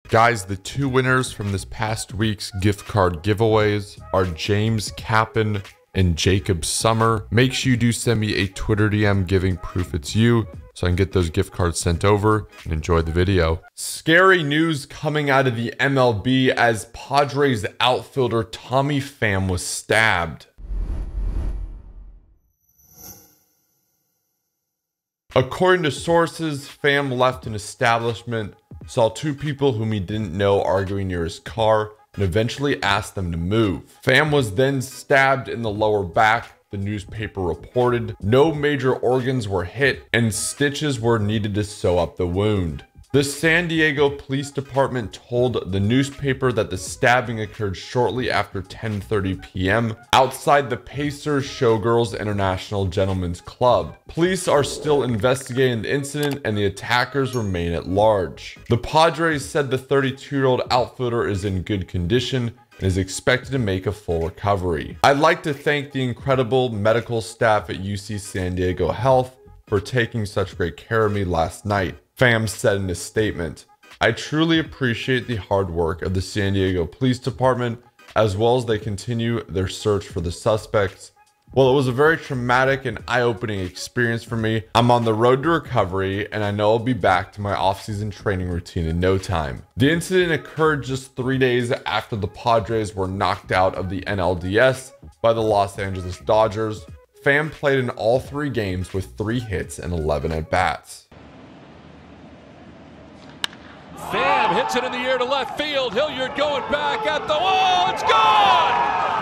Guys, the two winners from this past week's gift card giveaways are James Kappen and Jacob Summer. Make sure you do send me a Twitter DM giving proof it's you so I can get those gift cards sent over, and enjoy the video. Scary news coming out of the MLB as Padres outfielder Tommy Pham was stabbed. According to sources, Pham left an establishment, saw two people whom he didn't know arguing near his car, and eventually asked them to move. Pham was then stabbed in the lower back, the newspaper reported. No major organs were hit, and stitches were needed to sew up the wound. The San Diego Police Department told the newspaper that the stabbing occurred shortly after 10:30 p.m. outside the Pacers Showgirls International Gentlemen's Club. Police are still investigating the incident and the attackers remain at large. The Padres said the 32-year-old outfielder is in good condition and is expected to make a full recovery. I'd like to thank the incredible medical staff at UC San Diego Health for taking such great care of me last night, Pham said in a statement. I truly appreciate the hard work of the San Diego Police Department as well as they continue their search for the suspects. Well, it was a very traumatic and eye-opening experience for me. I'm on the road to recovery and I know I'll be back to my off-season training routine in no time. The incident occurred just 3 days after the Padres were knocked out of the NLDS by the Los Angeles Dodgers. Pham played in all 3 games with 3 hits and 11 at-bats. Pham hits it in the air to left field. Hilliard going back at the wall. It's gone!